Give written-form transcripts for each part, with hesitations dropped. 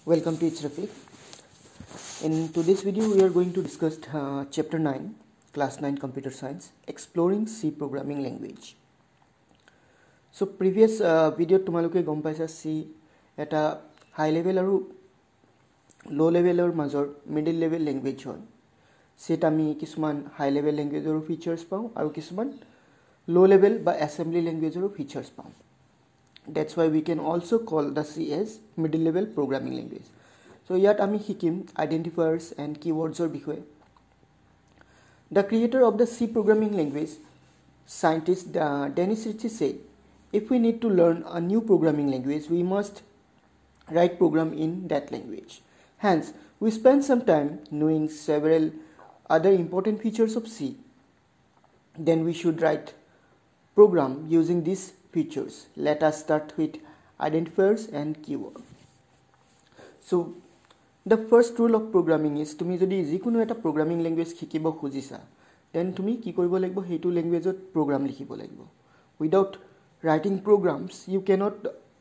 Welcome to Rafiq. In today's video, we are going to discuss Chapter 9, Class 9 Computer Science, Exploring C Programming Language. So, previous video, तुमालोके गम पाइसा C एटा high level और low level और major middle level language होय. C Tomy किसुमान high level language और features पाऊँ और किसुमान low level बा assembly language और features पाऊँ. That's why we can also call the C as middle level programming language. So yet ami hikim identifiers and keywords or bikhoye. The creator of the C programming language, scientist Dennis Ritchie said, if we need to learn a new programming language, we must write program in that language. Hence, we spend some time knowing several other important features of C. Then we should write program using these features. Let us start with identifiers and keyword. So the first rule of programming is tumi jodi jikono eta programming language shikibo khujisa then tumi ki koribo lagibo hetu language ot program likhibo lagibo. Without writing programs you cannot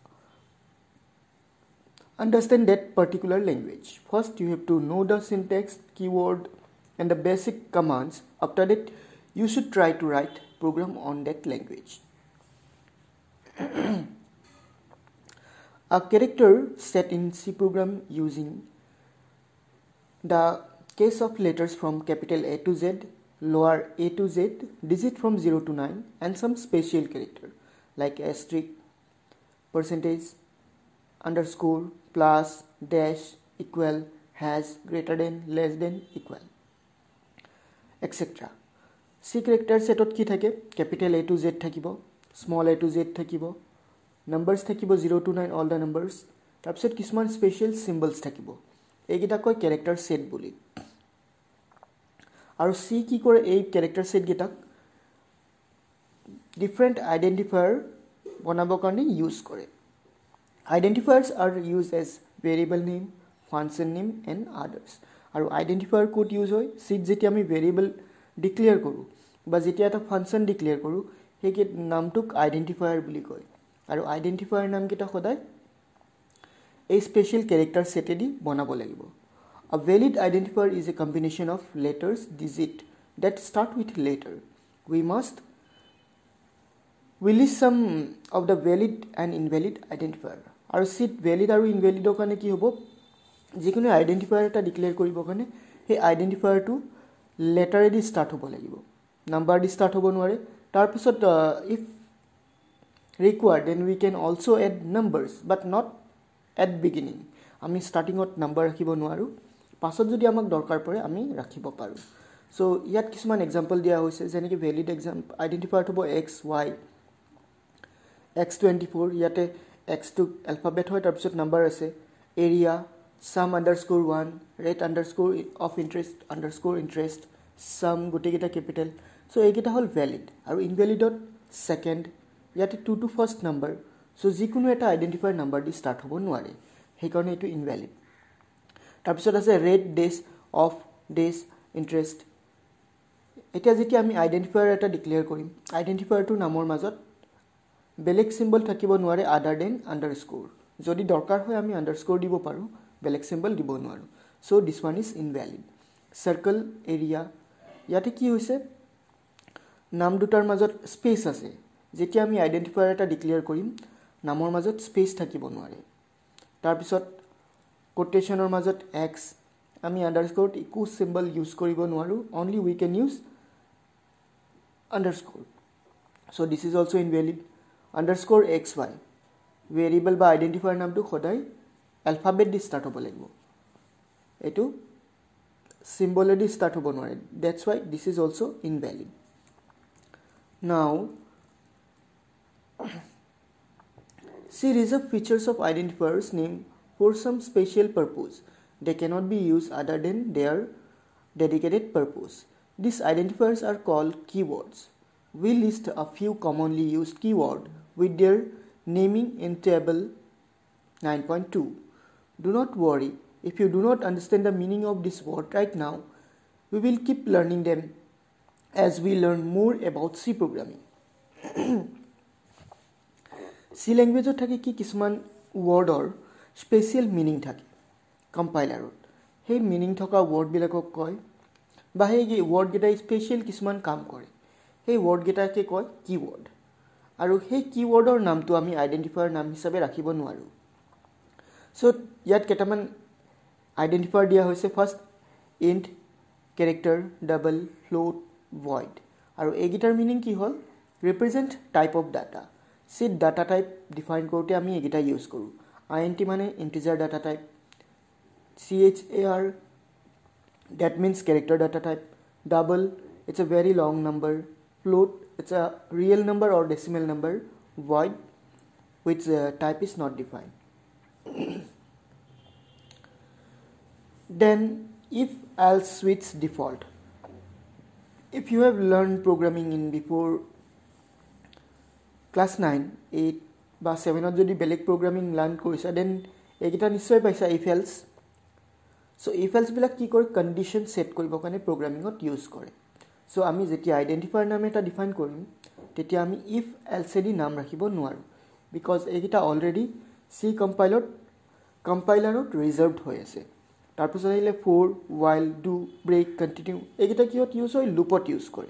understand that particular language. First you have to know the syntax, keyword and the basic commands. After that you should try to write program on that language. A character set in C program using the case of letters from capital A to Z, lower A to Z, digit from 0 to 9 and some special character like asterisk, percentage, underscore, plus, dash, equal, has, greater than, less than, equal, etc. C character setot ki thake capital A to Z thakibo, small a to z thakibo, numbers thakibo 0 to 9 all the numbers, tarpisot kisman special symbols thakibo. Egita koi character set boli. Aru C ki kore ei character set gitak different identifier banabo karone use kore. Identifiers are used as variable name, function name and others. Aru identifier code use hoy C jeti ami variable declare koru ba jeti eta function declare koru হেকে নামটুক identifier বুলি কয় আৰু identifier নাম কিটা খদাই এই special character সেটে দি বনাব লাগিব. A valid identifier is a combination of letters digit that start with letter. We list some of the valid and invalid identifier. আৰু সিট valid আৰু invalid কাৰণে কি হ'ব যিকোনো আইডেন্টিফায়ার এটা ডিক্লেয়ার কৰিব কাৰণে সেই আইডেন্টিফায়ারটো লেটাৰে দি স্টার্ট হ'ব লাগিব, নাম্বাৰ দি স্টার্ট হ'ব নোৱাৰে. Tarpisot if required then we can also add numbers but not at beginning. Ami starting ot number rakhibo noaru, pasot jodi amak dorkar pore ami rakhibo paru. So yat kisman example dia hoise jeneki valid example identifier hobo x y x24 yate x to alphabet hoy tarpisot number ase area sum underscore 1 rate underscore of interest underscore interest sum gotegeta capital. So egeta hol valid aru invalid dot second yate 2 to first number. So jikono eta identifier number di start hobo noare he karone etu invalid. Tarpisot ase rate days of days interest. Eta jeti ami identifier eta declare korim identifier to namor majot belek symbol thakibo noare other than underscore. Jodi dorkar hoy ami underscore dibo paru belek symbol dibo noaru. So this one is invalid. Circle area yate ki hoise নাম দুটাৰ মাজত space আছে যেতিয়া আমি identifier এটা declare কৰিম নামৰ মাজত স্পেস থাকিব নোৱাৰে. তাৰ পিছত কোটেশনৰ মাজত x আমি আন্ডাৰস্কোৰ ইকো সিম্বল ইউজ কৰিব নোৱাৰো, only we can use underscore. So this is also invalid. Underscore xy variable বা আইডেন্টিফায়াৰ নামটো সদায় অ্যালফাবেট দি স্টাৰ্ট হ'ব লাগিব, এটো সিম্বলে দি স্টাৰ্ট হ'ব নোৱাৰে. That's why this is also invalid. Now, C reserve features of identifiers name for some special purpose. They cannot be used other than their dedicated purpose. These identifiers are called keywords. We list a few commonly used keywords with their naming in table 9.2. Do not worry if you do not understand the meaning of this word right now. We will keep learning them as we learn more about C programming. C language thake ki kisman word or special meaning thake. কম্পাইলাৰত সেই meaning থকা ৱৰ্ডবিলাকক কয় বা সেই ৱৰ্ডকেইটাই special কিছুমান কাম কৰে সেই ৱৰ্ডকেইটাকে কয় কিৱৰ্ড আৰু সেই কিৱৰ্ডৰ নামটো আমি আইডেণ্টিফায়াৰ নাম হিচাপে ৰাখিব নোৱাৰোঁ সো ইয়াত কেইটামান আইডেণ্টিফায়াৰ দিয়া হৈছে first int character double float void আৰু এইকেইটাৰ মিনিং কি হ'ল represent type of data C data type define কৰোঁতে আমি এইকেইটা ইউজ কৰোঁ int মানে integer data type char that means character data type double it's a very long number float it's a real number or decimal number void which type is not defined then if else switch default if you have learned programming in before class 9 8 বা 7 ত যদি বেলেগ programming learn কৰিছা then এইকেইটা নিশ্চয় পাইছা if else so if else বিলাক কি কৰে কন্ডিশন সেট কৰিব কাৰণে প্ৰগ্ৰামিঙত ইউজ কৰে সো আমি যেতিয়া আইডেন্টিফায়াৰ নাম এটা ডিফাইন কৰিম তেতিয়া আমি if else দি নাম ৰাখিব নোৱাৰো বিকজ এইকেইটা অলৰেডি সি কম্পাইলাৰত ৰিজাৰ্ভড হৈ আছে তাৰপিছত আহিলে for while do break continue এইকেইটা কিহত ইউজ হয় লুপত ইউজ কৰে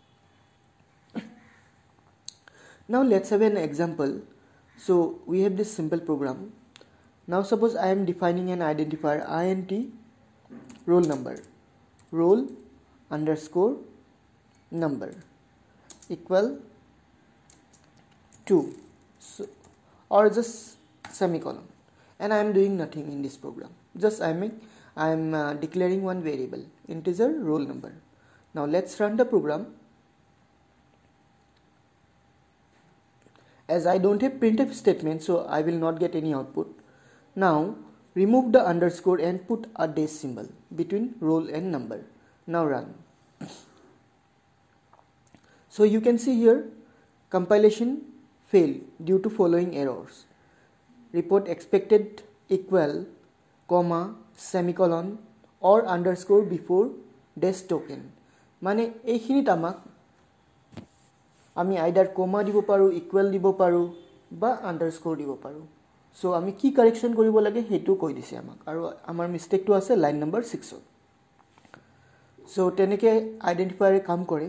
now let's have an example so we have this simple program now suppose I am defining an identifier int roll number roll underscore number equal to so, or just semicolon and I am doing nothing in this program just I am declaring one variable integer roll number now let's run the program as I don't have printf statement so I will not get any output now remove the underscore and put a dash symbol between roll and number now run so you can see here compilation failed due to following errors report expected equal comma semicolon or underscore before dash token মানে এইখিনিত আমাক আমি either কমা দিব পাৰো equal দিব পাৰো বা underscore দিব পাৰো সো আমি কি কাৰেকশন কৰিব লাগে হেতু কৈ দিছে আমাক আৰু আমাৰ মিস্টেকটো আছে লাইন নম্বৰ 6 ত সো তেনেকে আইডেন্টিফায়াৰে কাম কৰে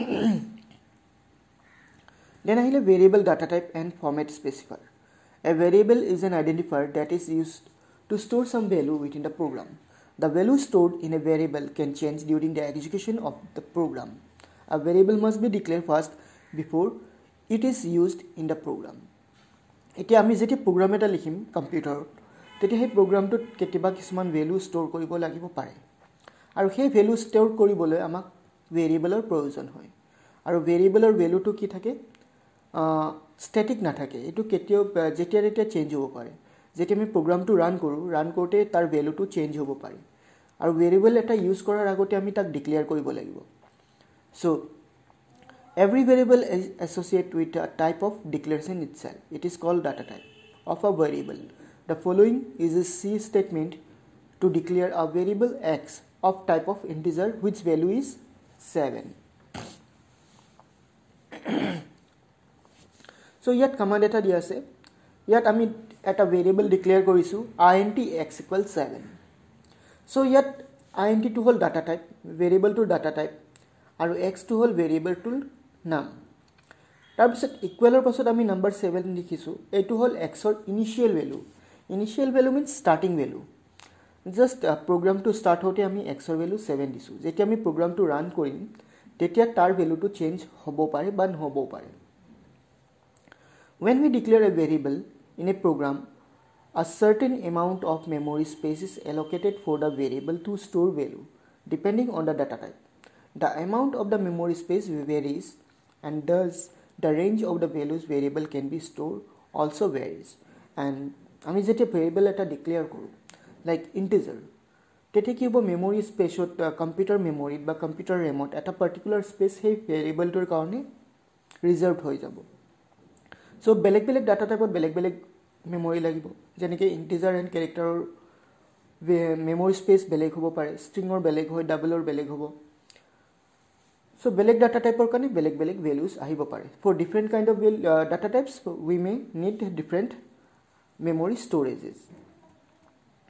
then আহিলে variable data type and format specifier a variable is an identifier that is used to store some value within the program the value stored in a variable can change during the execution of the program a variable must be declared first before it is used in the program এতিয়া আমি যেতি program এটা লিখিম কম্পিউটাৰত তেতি হে প্ৰগ্ৰামটোত কেতিয়াবা কিছুমান ভ্যালু ষ্টৰ কৰিব লাগিব পাৰে আৰু সেই ভ্যালু ষ্টৰ কৰিবলৈ আমাক ভেৰিয়েবলৰ প্ৰয়োজন হয় আৰু ভেৰিয়েবলৰ ভ্যালুটো কি থাকে স্ট্যাটিক না থাকে এটো কেতিয়াও যেতিয়া যেতিয়া চেঞ্জ হ'ব পাৰে যেতিয়া আমি প্ৰগ্ৰামটো ৰান কৰোতে তাৰ ভ্যালুটো চেঞ্জ হ'ব পাৰে আৰু ভেৰিয়েবল এটা ইউজ কৰাৰ আগতে আমি তাক ডিক্লেয়াৰ কৰিব লাগিব so every variable is associated with a type of declaration itself it is called data type of a variable the following is a C statement to declare a variable x of type of integer which value is 7 so yet command eta dia ase yet ami eta variable declare korisu int x equals 7 so yet int to hol data type variable to data type aru x to hol variable to নাম তাৰপিছত ইকুৱেলৰ পাছত আমি number 7 লিখিছো এটো হল x ৰ initial value means starting value just প্ৰগ্ৰামটো start হতে আমি x ৰ ভ্যালু 7 দিছো যেতিয়া আমি প্ৰগ্ৰামটো ৰান কৰিম তেতিয়া তাৰ ভ্যালুটো চেঞ্জ হ'ব পাৰে বা নহব পাৰে when we declare a variable in a program a certain amount of memory space is allocated for the variable to store value depending on the data type the amount of the memory space varies and thus the range of the values variable can be stored also varies and আমি যেতে variable এটা declare কৰো like integer তেতে কি হ'ব memory স্পেচত computer মেমৰিত বা computer ৰেমত এটা particular space সেই ভেৰিয়েবলটোৰ কাৰণে ৰিজাৰ্ভড হৈ যাব সো বেলেগ ডাটা টাইপত বেলেগ মেমৰি লাগিব যেনেকৈ ইন্টিজাৰ এণ্ড কেৰেক্টাৰৰ মেমৰি স্পেচ বেলেগ হ'ব পাৰে ষ্ট্ৰিঙৰ বেলেগ হয় ডাবলৰ বেলেগ হ'ব so beleg data type or kane beleg values ahibo pare for different kind of data types we may need different memory storages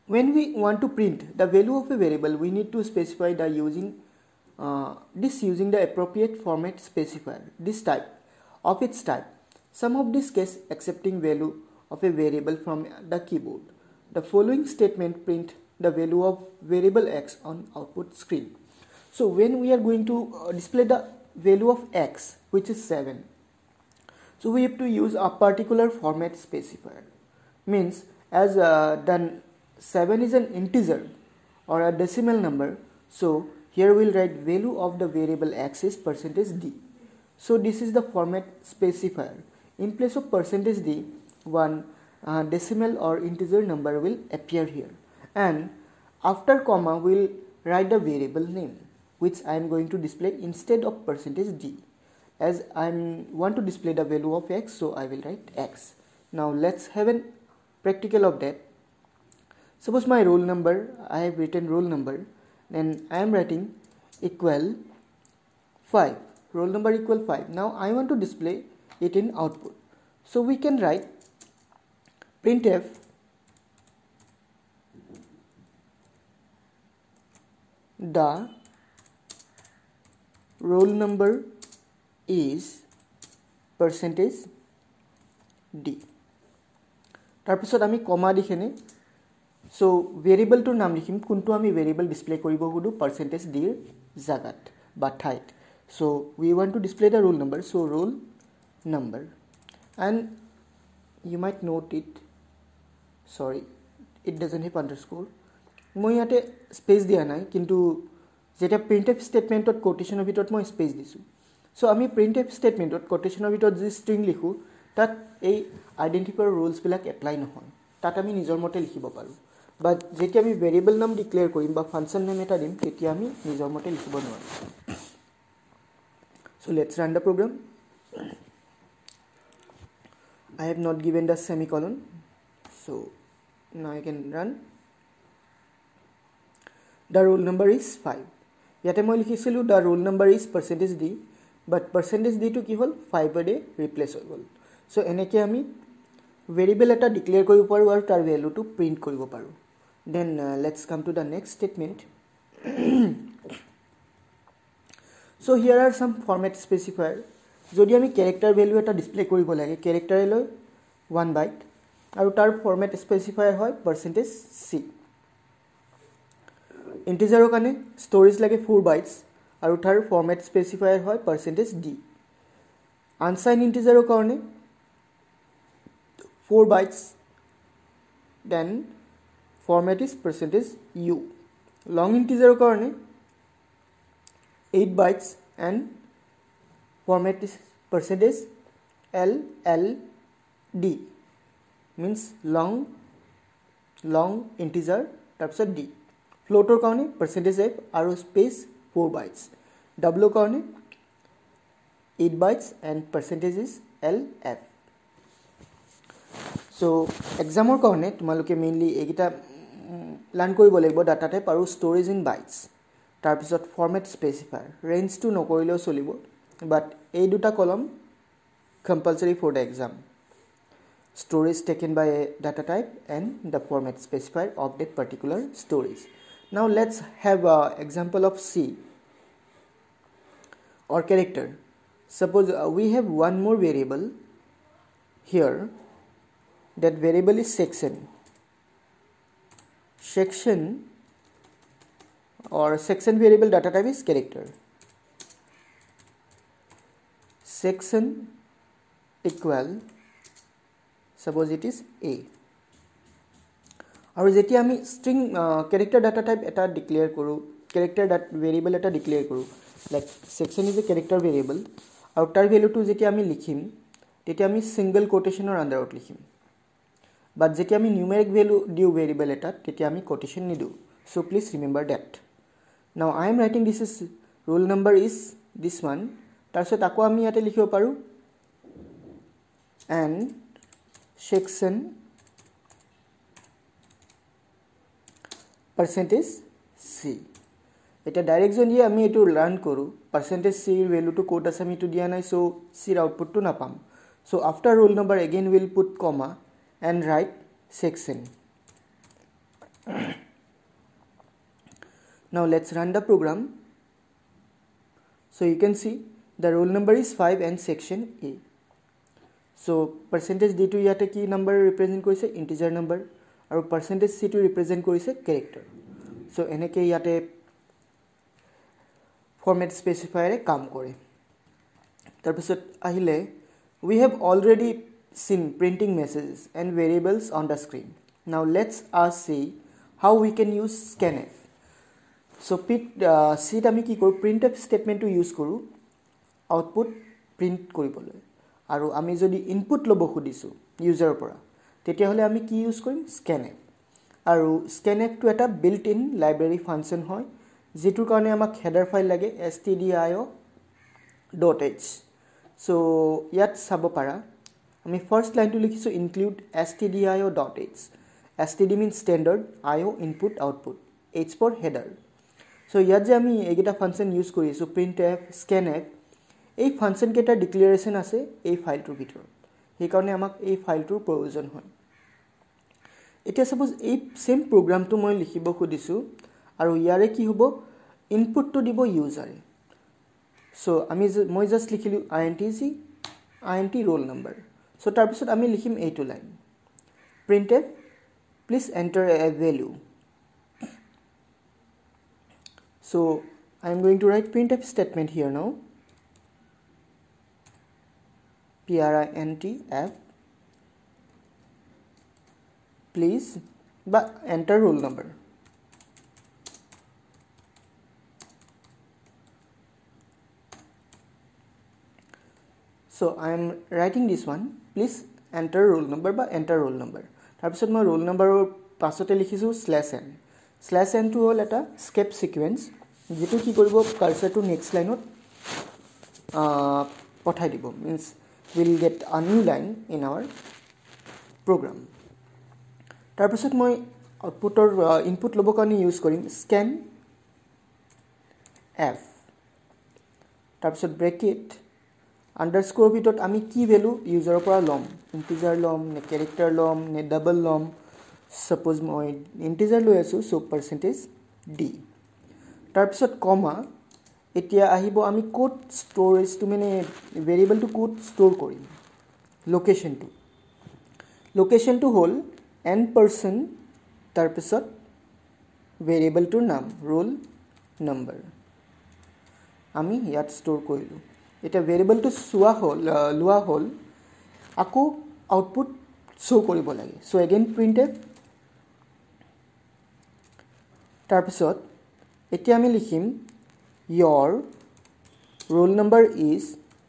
when we want to print the value of a variable, we need to specify the using the appropriate format specifier, this type of its type. Some of this case accepting value of a variable from the keyboard. The following statement print the value of variable x on output screen. So when we are going to display the value of x, which is 7, so we have to use a particular format specifier. Means as the 7 is an integer or a decimal number, so here we'll write value of the variable x is %d. So this is the format specifier. In place of %d, one decimal or integer number will appear here, and after comma we'll write the variable name, which I am going to display instead of %d. As I want to display the value of x, so I will write x. Now let's have a practical of that. Suppose my roll number, I have written roll number, then I am writing equal 5, roll number equal 5. Now I want to display it in output, so we can write printf the roll number is %d. তাৰপিছত আমি কমা দিখেনে, so variable টোৰ নাম লিখিম, কোনটো আমি variable display কৰিব গুদু %d ৰ জাগাত বা ঠাইত. So we want to display the roll number, so roll number, and you might note it, sorry it doesn't have underscore. মই ইয়াতে স্পেস দিয়া নাই, কিন্তু যেটা printf স্টেটমেন্টত কোটেশনৰ ভিতৰত মই স্পেস দিছো. So আমি printf স্টেটমেন্টত কোটেশনৰ ভিতৰত যে স্ট্ৰিং লিখো, তাত এই আইডেন্টিফায়াৰ ৰুলস বিলাক এপ্লাই নহয়, তাত আমি নিজৰ মতে লিখিব পাৰো. বাট যেতিয়া আমি ভেৰিয়েবল নাম ডিক্লেয়াৰ কৰিম বা ফাংচন নেম এটা দিম, তেতিয়া আমি নিজৰ মতে লিখিব নোৱাৰো. So let's run the program. I have not given the semicolon, so now I can run. The roll number is 5. ইয়াতে মই লিখিছিলো the roll number is %d, but %d to কি হল 5 এৰে ৰিপ্লেস হৈ গল. So এনেকে আমি ভেৰিয়েবল এটা ডিক্লেয়াৰ কৰিব পাৰো আৰু তাৰ ভ্যালুটো প্ৰিন্ট কৰিব পাৰো. Then let's come to the next statement. So here are some format specifier. যদি আমি character value এটা ডিসপ্লে কৰিব লাগে, character লৈ 1 byte আৰু তাৰ format specifier হয় %c. integer কানে storage লাগে 4 bytes আৰু তাৰ format specifier হয় %d. unsigned integer কাৰণে 4 bytes, then format is %u. long integer কাৰণে 8 bytes and format is %lld, means long integer তাৰপিছত d. floater কাৰণে %f আৰু space 4 bytes. w কাৰণে 8 bytes and percentage is lf. so examৰ কাৰণে তোমালোকে mainly এইটা learn কৰিব লাগিব, ডাটা টাইপ আৰু storage in bytes. তাৰপিছত format specifier, range to নকৰিলেও চলিব, but এই দুটা কলম compulsory for the exam. storage taken by a data type and the format specifier of that particular storage. Now let's have an example of C or character. Suppose we have one more variable here. That variable is section. Or section variable data type is character. Section equal, suppose it is A. আৰু যেতিয়া আমি string character data type এটা declare কৰো, character variable এটা declare কৰো, like section is a character variable, আৰু তাৰ ভ্যালুটো যেতিয়া আমি লিখিম, তেতিয়া আমি single quotation or underত লিখিম. but যেতিয়া আমি numeric value দিও variable এটা, তেতিয়া আমি quotation নিদো. so please remember that. now I am writing this is roll number is this one. তাৰপিছত আকৌ আমি ইয়াতে লিখিব পাৰো and section percentage c. এটা ডাইরেক্ট যদি আমি এটো লার্ন করু, percentage c এর ভ্যালু টু কোড আছে আমি তো দিয়া নাই, সো c এর আউটপুট টু না পাম. So after roll number again we'll put comma and write section. Now let's run the program. So you can see the roll number is 5 and section A. So percentage D to yate ki number represent korise integer number aru percentage C to represent korise character. So eneke yate format specifier e kaam kore. Tar pisot ahile we have already seen printing messages and variables on the screen. Now let's see how we can use scanf. So C ami ki koru printf statement to use koru output print koribole aru ami jodi input lobo khudisu user pora tetia hole ami ki use korim scanf aru scanf to eta built in library function hoy jitur karone amak header file lage stdio.h. so yat sabo para ami first line to likhisu include stdio.h. std means standard, io input output, h for header. So yat je ami egita function use korisu printf, scanf এই function কেটা declaration আছে এই ফাইলটোৰ ভিতৰত সেই কাৰণে আমাক এই ফাইলটোৰ প্ৰয়োজন হয় এতিয়া সাপোজ এই সেম প্ৰগ্ৰামটো মই লিখিব খুদিছো আৰু ইয়াৰে কি হ'ব ইনপুটটো দিব ইউজাৰে সো মই জাস্ট লিখিলো int roll number সো তাৰ পিছত আমি লিখিম এইটো line printf please enter a value so I am going to write printf statement here now printf please but enter roll number so I am writing this one please enter roll number but enter roll number tar pisot moi roll number or pasote likhisu /n to hol eta skip sequence jetu ki koribo cursor to next line ot pothai dibo means we'll get a new line in our program. tar pisot moi output or input lobo kani use korim scan f tar pisot bracket underscore bitot ami ki value user pora lom integer lom ne character lom ne double lom suppose moi integer lo asu so percentage d tar pisot comma এতিয়া আহিব আমি কোড storage টু মানে variable টু কোড store করিম location টু হল n% তার পিছত ভেরিয়েবল টুৰ নাম roll number আমি ইয়াত স্টোর কৰিলো এটা ভেরিয়েবল টু লোৱা হল আকো আউটপুট শো কৰিব লাগে সো এগেইন printf তাৰ পিছত এতিয়া আমি লিখিম your roll number is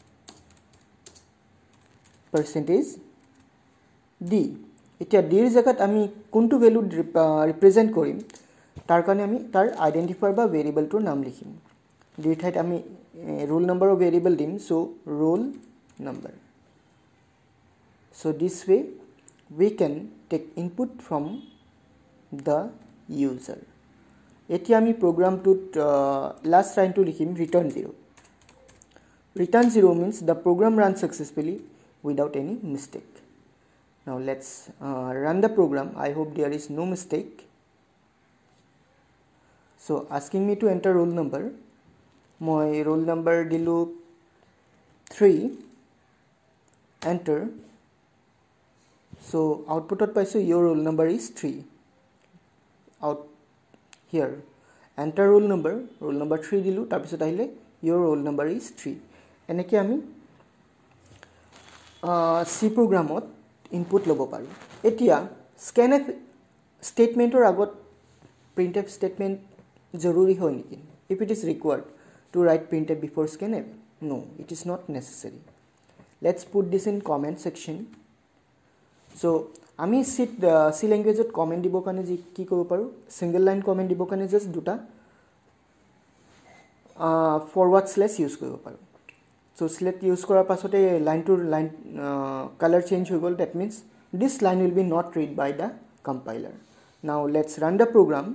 percentage d এতিয়া d এর জায়গাত আমি কোনটো ভ্যালু রিপ্রেজেন্ট করিম তার কারণে আমি তার আইডেন্টিফায়ার বা ভেরিয়েবলটোর নাম লিখিম d ঠাইত আমি roll number ও ভেরিয়েবল দিম so roll number so this way we can take input from the user এতিয়া আমি প্রোগ্রামটোত লাস্ট লাইনটো লিখিম return 0 means the program runs successfully without any mistake. Now let's run the program. I hope there is no mistake. So asking me to enter roll number my roll number dilu 3 enter so output ot paisu your roll number is 3 out here enter roll number 3 dilu tar pisot ahile your roll number is 3 eneke ami C programot input lobo paru etia scanf statement or agot printf statement joruri hoy niki if it is required to write printf before scanf no it is not necessary let's put this in comment section so আমি সি ল্যাঙ্গুয়েজত comment দিব কানে যে কি কৰিব পাৰো single line comment দিব কানে just দুটা ফরওয়ার্ড স্ল্যাশ ইউজ কৰিব পাৰো সো স্ল্যাশ ইউজ কৰাৰ পাছতে লাইন কালাৰ চেঞ্জ হৈ গল that means this line will be not read by the compiler now let's run the program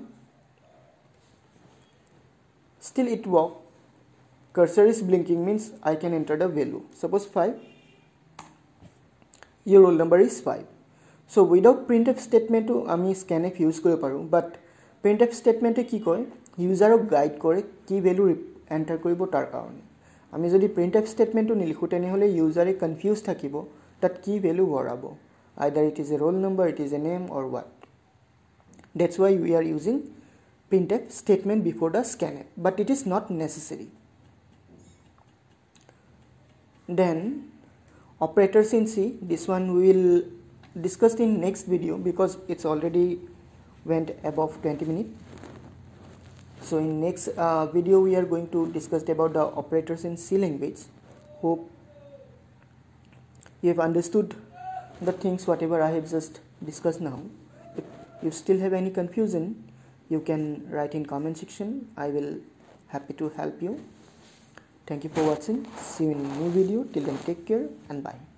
still it work cursor is blinking means I can enter the value suppose 5 your roll number is 5 so without printf statement to ami scanf use koribo paru but printf statement e ki koy ইউজাৰক guide কৰে কি value enter কৰিব তাৰ কাৰণে আমি যদি প্ৰিন্টএফ স্টেটমেন্টটো নিলিখো তেনেহলে ইউজাৰে কনফিউজ থাকিব that কি ভ্যালু ভৰাব either it is a roll number, it is a name or what. That's why we are using printf statement before the scanf, but it is not necessary. Then operators in C, this one we will discuss in next video because it's already went above 20 minutes. So in next video we are going to discuss about the operators in C language. Hope you have understood the things whatever I have just discussed now. If you still have any confusion, you can write in comment section. I will happy to help you. Thank you for watching. See you in a new video. Till then, take care and bye.